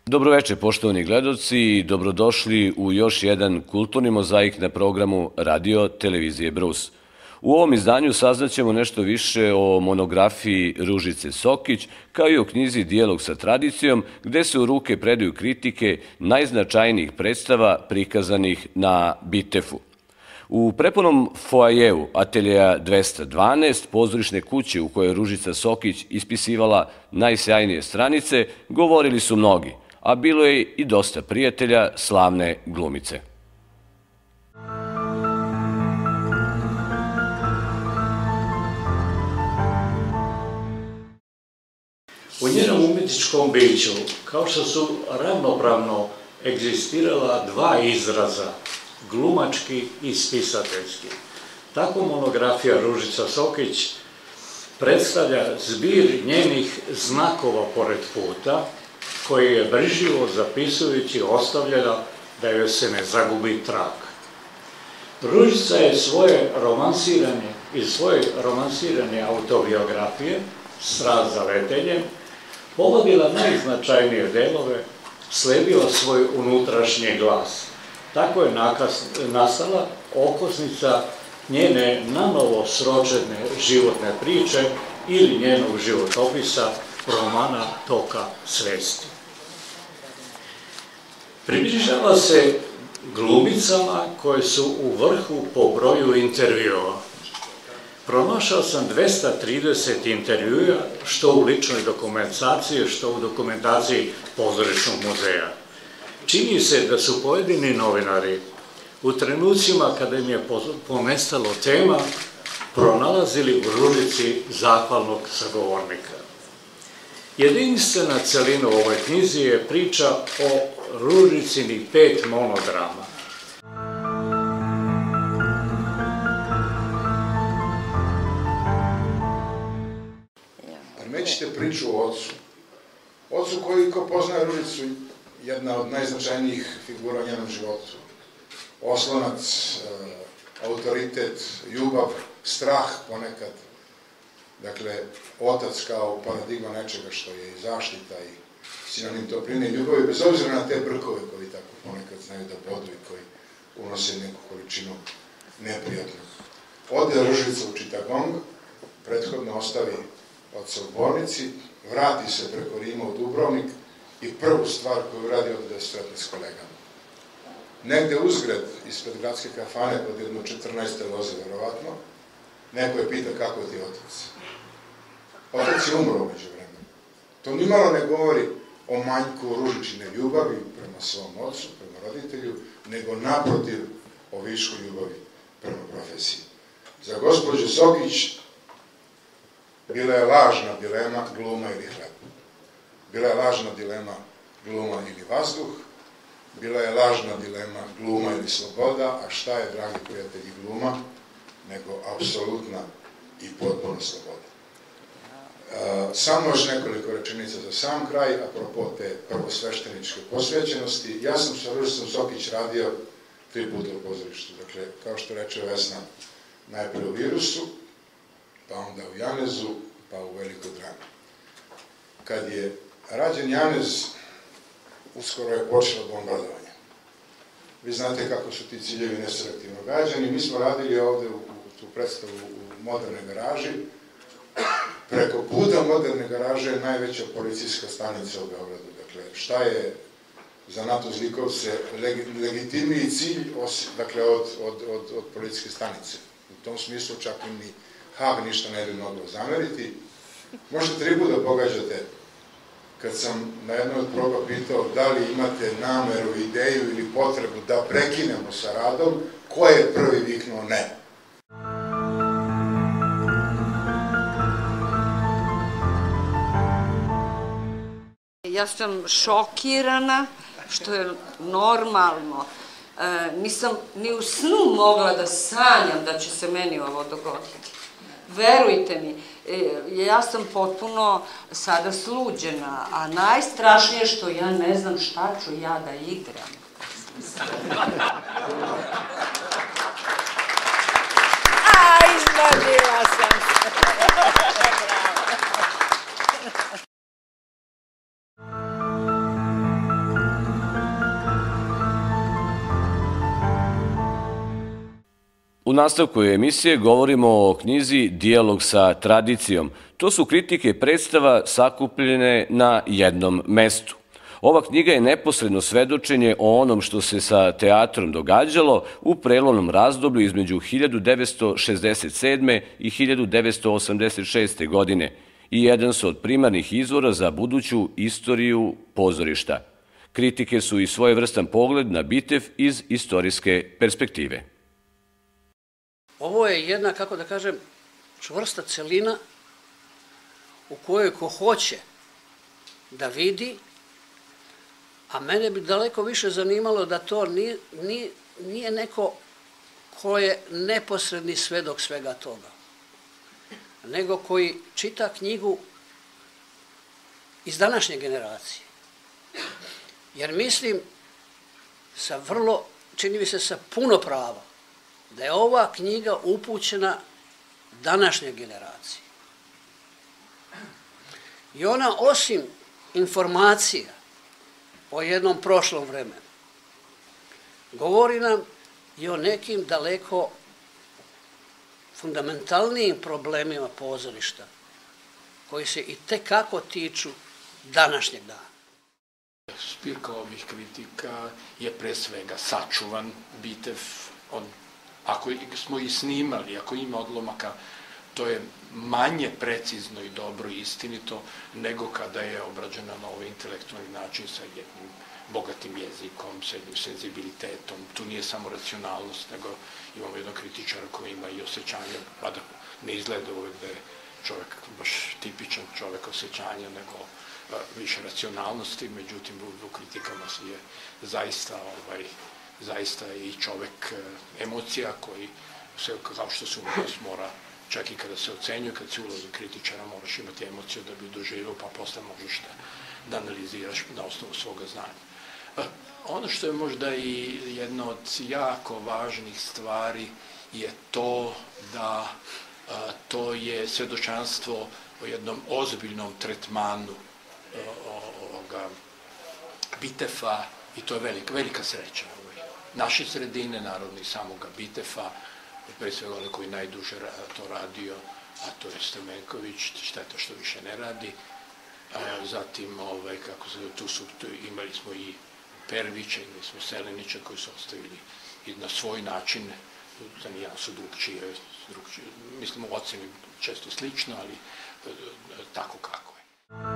Dobroveče, poštovani gledaoci, i dobrodošli u još jedan kulturni mozaik na programu Radio Televizije Brus. U ovom izdanju saznaćemo nešto više o monografiji Ružice Sokić, kao i o knjizi Dijalog sa tradicijom, gde se u ruke predaju kritike najznačajnijih predstava prikazanih na Bitefu. U prepunom foajeu Ateljeja 212, pozorišne kuće u kojoj je Ružica Sokić ispisivala najsjajnije stranice, govorili su mnogi, a bilo je i dosta prijatelja slavne glumice. U njenom umjetničkom biću, kao što su ravnopravno egzistirala dva izraza, glumački i spisateljski, tako monografija Ružica Sokić predstavlja zbir njenih znakova pored puta, koji je brižljivo zapisujući ostavljala da joj se ne zagubi trag. Ružica je iz svoje romansirane autobiografije Strast za letenjem pogodila najznačajnije delove, sledila svoj unutrašnji glas. Tako je nastala okosnica njene nanovo sročene životne priče ili njenog životopisa romana Toka svesti. Približava se glumicama koje su u vrhu po broju intervjua. Pronašao sam 230 intervjua, što u ličnoj dokumentaciji, što u dokumentaciji Pozorišnog muzeja. Čini se da su pojedini novinari u trenucima kada im je ponestalo tema pronalazili u Ružici zahvalnog sagovornika. Jedinstvena celina u ovoj knjizi je priča o Ružicinih 5 monodrama. Primećite priču o ocu. Ocu koji, ko poznaje Ružicu, jedna od najznačajnijih figura u njenom životu. Oslonac, autoritet, ljubav, strah ponekad. Dakle, otac kao paradigma nečega što je i zaštita i sinonim topline i ljubavi, bez obzira na te brkove koji tako ponekad znaju da bodu i koji unose neku količinu neprijatnog. Ode Ružica u Čitagong, prethodno ostavi oca u bolnici, vrati se preko Rima u Dubrovnik i prvu stvar koju radi od da se sretne s kolegama. Negde uzgred, ispred gradske kafane, pod jedno 14. loze, verovatno, neko je pita kako ti je otac. Otac je umro među vremenu. To nimalo ne govori o manjku Ružičine ljubavi prema svom ocu, prema roditelju, nego naprotiv o višku ljubavi prema profesiji. Za gospođu Sokić bila je lažna dilema gluma ili hleb. Bila je lažna dilema gluma ili vazduh, bila je lažna dilema gluma ili sloboda, a šta je, dragi prijatelji, gluma, nego apsolutna i potpuna sloboda. Samo još nekoliko rečenica za sam kraj, apropo te prvosvešteničke posvećenosti. Ja sam sa Ružicom Sokić radio 3 puta u pozorištu. Dakle, kao što reče Vesna, najpre u Virusu, pa onda u Janezu, pa u Velikoj drami. Kad je rađen Janez, uskoro je počelo bombardovanje. Vi znate kako su ti ciljevi neselektivno gađani. Mi smo radili ovde u tu predstavu u Modernoj garaži. Preko puta Moderne garaže je najveća policijska stanica u Beogradu. Dakle, šta je za NATO zlikovce legitimniji cilj od policijske stanice? U tom smislu čak im ni Hag ništa ne bi moglo zameriti. Možete 3 puta pogađate kad sam na jednoj od proba pitao da li imate nameru, ideju ili potrebu da prekinemo sa radom, ko je prvi viknuo ne? Ja sam šokirana, što je normalno. Nisam ni u snu mogla da sanjam da će se meni ovo dogoditi. Verujte mi, ja sam potpuno sada sluđena, a najstrašnije što ja ne znam šta ću ja da igram. Iznadila sam se. U nastavku emisije govorimo o knjizi Dijalog sa tradicijom. To su kritike predstava sakupljene na jednom mestu. Ova knjiga je neposredno svedočenje o onom što se sa teatrom događalo u prelomnom razdoblju između 1967. i 1986. godine i jedan su od primarnih izvora za buduću istoriju pozorišta. Kritike su i svojevrstan pogled na Bitev iz istorijske perspektive. Ovo je jedna, kako da kažem, čvrsta celina u kojoj ko hoće da vidi, a mene bi daleko više zanimalo da to nije neko ko je neposredni svedok svega toga, nego koji čita knjigu iz današnje generacije. Jer mislim, čini mi se sa puno prava, da je ova knjiga upućena današnje generacije. I ona, osim informacija o jednom prošlom vremenu, govori nam i o nekim daleko fundamentalnijim problemima pozorišta, koji se i tekako tiču današnjeg dana. Zbirka ovih kritika je pre svega sačuvan Bitev. Ako smo i snimali, ako ima odlomaka, to je manje precizno i dobro i istinito nego kada je obrađena na ovaj intelektualni način sa jednim bogatim jezikom, sa jednim senzibilitetom. Tu nije samo racionalnost, nego imamo jednog kritičara koji ima i osjećanje, mada ne izgleda uvek da je čovek baš tipičan čovek osjećanja, nego više racionalnosti, međutim u kritikama je zaista i čovek emocija koji se, kao što se umetnost mora, čak i kada se ocenjuje, kad se ulazi kritičara, moraš imati emociju da bi doživio, pa posle možeš da analiziraš na osnovu svoga znanja. Ono što je možda i jedna od jako važnih stvari je to da to je svedočanstvo o jednom ozbiljnom tretmanu ovoga Bitefa i to je velika sreća naše sredine, naravno i samoga Bitefa, pre svega onaj koji najduže to radio, a to je Stamenković, šteta što više ne radi. Zatim, imali smo i Pervića, imali smo Selenića koji su ostavili i na svoj način, za nijansu drugčije, mislim u oceni često slično, ali tako kako je.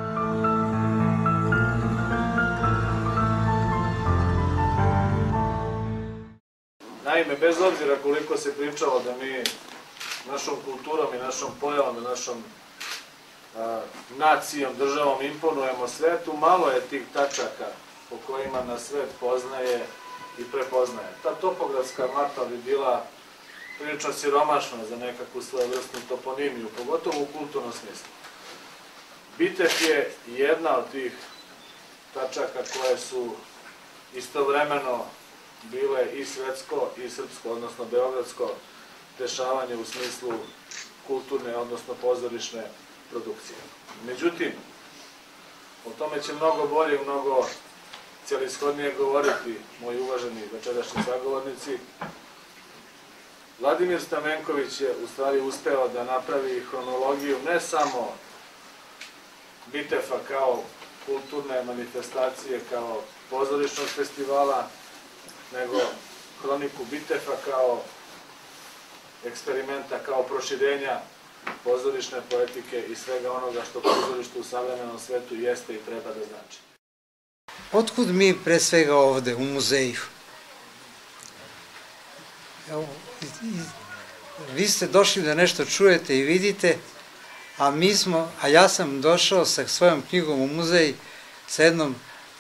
Naime, bez obzira koliko se pričalo da mi našom kulturom i našom pojavom i našom nacijom, državom imponujemo svetu, malo je tih tačaka po kojima nas svet poznaje i prepoznaje. Ta topografska mapa bi bila prilično siromašna za nekakvu svojevrsnu toponimiju, pogotovo u kulturnom smislu. Bitev je jedna od tih tačaka koje su istovremeno bile i svetsko i srpsko, odnosno beogradsko dešavanje u smislu kulturne, odnosno pozorišne produkcije. Međutim, o tome će mnogo bolje i mnogo celishodnije govoriti moji uvaženi večerašnji sagovornici. Vladimir Stamenković je u stvari uspeo da napravi hronologiju ne samo Bitefa kao kulturne manifestacije, kao pozorišnog festivala, nego hroniku Bitefa kao eksperimenta, kao proširenja pozorišne poetike i svega onoga što pozorište u savremenom svetu jeste i treba da znači. Otkud mi pre svega ovde, u muzeju? Vi ste došli da nešto čujete i vidite, a ja sam došao sa svojom knjigom u muzej sa jednom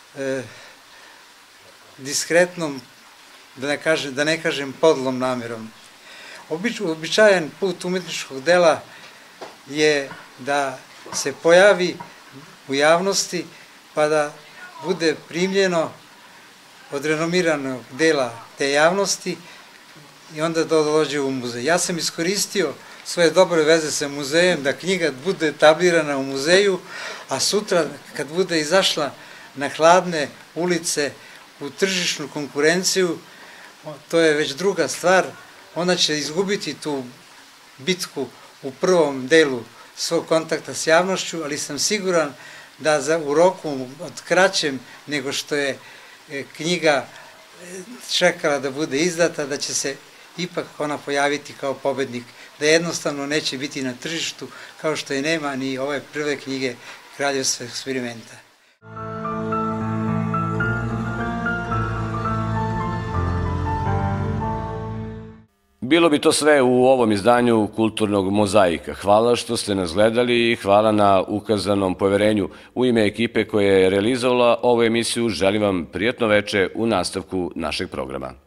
diskretnom, da ne kažem podlom namerom. Običajan put umetničkog dela je da se pojavi u javnosti pa da bude primljeno od renomiranog dela te javnosti i onda da dođe u muzej. Ja sam iskoristio svoje dobre veze sa muzejem da knjiga bude etablirana u muzeju, a sutra kad bude izašla na hladne ulice u tržišnu konkurenciju, to je već druga stvar, ona će izgubiti tu bitku u prvom delu svog kontakta s javnošću, ali sam siguran da u roku od kraćem nego što je knjiga čekala da bude izdata, da će se ipak ona pojaviti kao pobednik, da jednostavno neće biti na tržištu kao što je nema ni ove prve knjige Kraljevstva eksperimenta. Bilo bi to sve u ovom izdanju Kulturnog mozaika. Hvala što ste nas gledali i hvala na ukazanom poverenju. U ime ekipe koja je realizovala ovu emisiju želim vam prijatno veče u nastavku našeg programa.